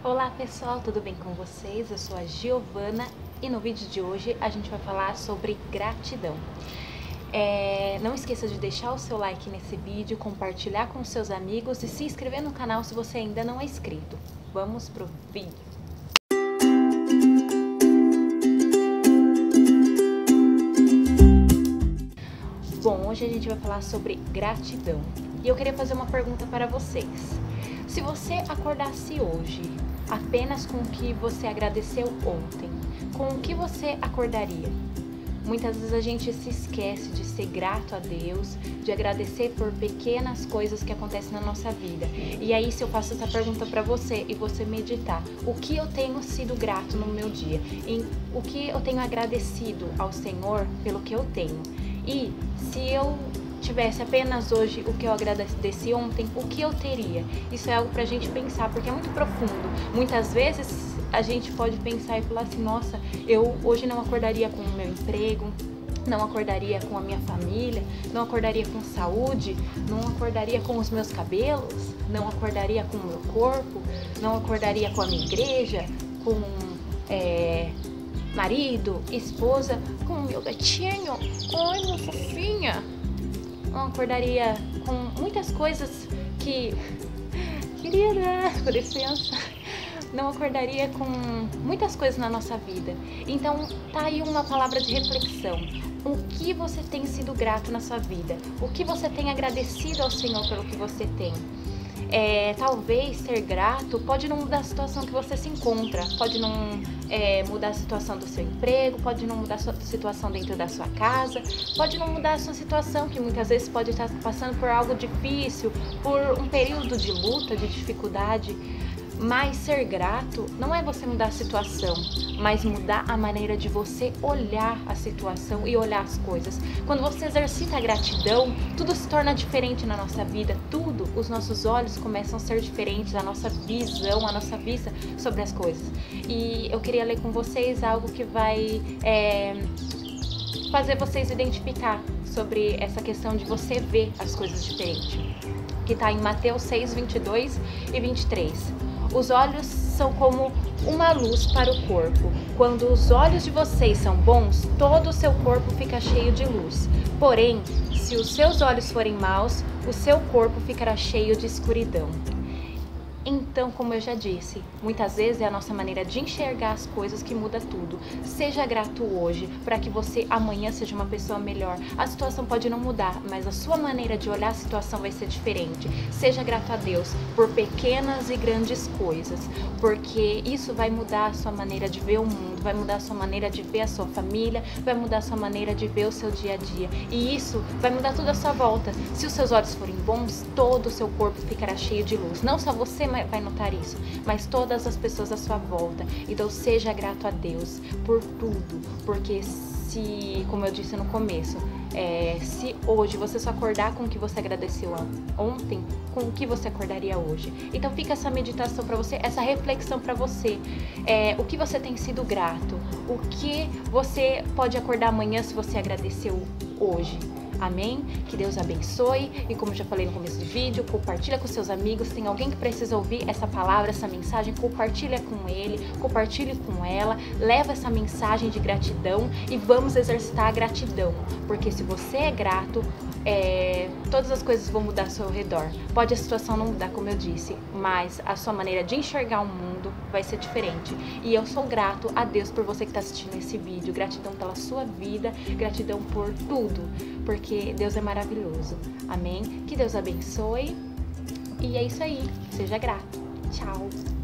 Olá pessoal, tudo bem com vocês? Eu sou a Giovana e no vídeo de hoje a gente vai falar sobre gratidão. Não esqueça de deixar o seu like nesse vídeo, compartilhar com seus amigos e se inscrever no canal se você ainda não é inscrito. Vamos pro vídeo! Bom, hoje a gente vai falar sobre gratidão e eu queria fazer uma pergunta para vocês. Se você acordasse hoje apenas com o que você agradeceu ontem, com o que você acordaria? Muitas vezes a gente se esquece de ser grato a Deus, de agradecer por pequenas coisas que acontecem na nossa vida. E aí, se eu faço essa pergunta para você e você meditar, o que eu tenho sido grato no meu dia? O que eu tenho agradecido ao Senhor pelo que eu tenho? E se eu tivesse apenas hoje o que eu agradeci ontem, o que eu teria? Isso é algo pra gente pensar, porque é muito profundo. Muitas vezes a gente pode pensar e falar assim, nossa, eu hoje não acordaria com o meu emprego, não acordaria com a minha família, não acordaria com saúde, não acordaria com os meus cabelos, não acordaria com o meu corpo, não acordaria com a minha igreja, com marido, esposa, com o meu gatinho, ai, minha fofinha. Não acordaria com muitas coisas que... Querida, com licença. Não acordaria com muitas coisas na nossa vida. Então, tá aí uma palavra de reflexão. O que você tem sido grato na sua vida? O que você tem agradecido ao Senhor pelo que você tem? Talvez ser grato pode não mudar a situação que você se encontra, pode não mudar a situação do seu emprego, pode não mudar a sua situação dentro da sua casa, pode não mudar a sua situação, que muitas vezes pode estar passando por algo difícil, por um período de luta, de dificuldade. Mas ser grato não é você mudar a situação, mas mudar a maneira de você olhar a situação e olhar as coisas. Quando você exercita a gratidão, tudo se torna diferente na nossa vida, tudo, os nossos olhos começam a ser diferentes, a nossa visão, a nossa vista sobre as coisas. E eu queria ler com vocês algo que vai fazer vocês identificar sobre essa questão de você ver as coisas diferentes, que está em Mateus 6, 22 e 23. Os olhos são como uma luz para o corpo. Quando os olhos de vocês são bons, todo o seu corpo fica cheio de luz. Porém, se os seus olhos forem maus, o seu corpo ficará cheio de escuridão. Então, como eu já disse, muitas vezes é a nossa maneira de enxergar as coisas que muda tudo. Seja grato hoje, para que você amanhã seja uma pessoa melhor. A situação pode não mudar, mas a sua maneira de olhar a situação vai ser diferente. Seja grato a Deus por pequenas e grandes coisas, porque isso vai mudar a sua maneira de ver o mundo, vai mudar a sua maneira de ver a sua família, vai mudar a sua maneira de ver o seu dia a dia. E isso vai mudar tudo à sua volta. Se os seus olhos forem bons, todo o seu corpo ficará cheio de luz. Não só você vai notar isso, mas todas as pessoas à sua volta. Então seja grato a Deus por tudo, porque se, como eu disse no começo, se hoje você só acordar com o que você agradeceu ontem, com o que você acordaria hoje? Então fica essa meditação para você, essa reflexão para você. O que você tem sido grato? O que você pode acordar amanhã se você agradeceu hoje? Amém? Que Deus abençoe e, como eu já falei no começo do vídeo, compartilha com seus amigos. Tem alguém que precisa ouvir essa palavra, essa mensagem, compartilha com ele, compartilhe com ela, leva essa mensagem de gratidão e vamos exercitar a gratidão, porque se você é grato, todas as coisas vão mudar ao seu redor. Pode a situação não mudar, como eu disse, mas a sua maneira de enxergar o mundo vai ser diferente. E eu sou grato a Deus por você que está assistindo esse vídeo, gratidão pela sua vida, gratidão por tudo, porque Deus é maravilhoso. Amém? Que Deus abençoe. E é isso aí. Seja grato. Tchau.